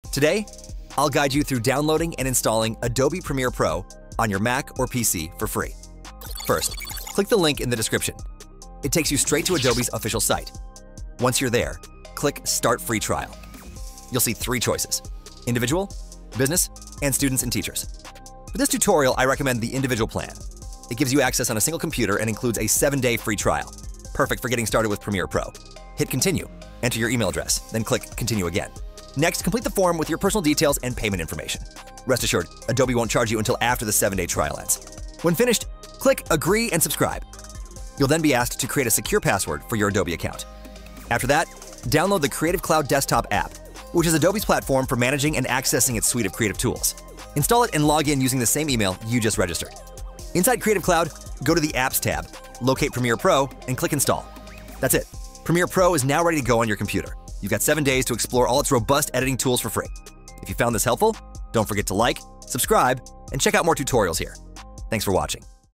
Today, I'll guide you through downloading and installing Adobe Premiere Pro on your Mac or PC for free. First, click the link in the description. It takes you straight to Adobe's official site. Once you're there, click Start Free Trial. You'll see 3 choices: individual, business, and students and teachers. For this tutorial, I recommend the individual plan. It gives you access on a single computer and includes a 7-day free trial. Perfect for getting started with Premiere Pro. Hit Continue, enter your email address, then click Continue again. Next, complete the form with your personal details and payment information. Rest assured, Adobe won't charge you until after the 7-day trial ends. When finished, click Agree and subscribe. You'll then be asked to create a secure password for your Adobe account. After that, download the Creative Cloud Desktop app, which is Adobe's platform for managing and accessing its suite of creative tools. Install it and log in using the same email you just registered. Inside Creative Cloud, go to the Apps tab, locate Premiere Pro, and click Install. That's it. Premiere Pro is now ready to go on your computer. You've got 7 days to explore all its robust editing tools for free. If you found this helpful, don't forget to like, subscribe, and check out more tutorials here. Thanks for watching.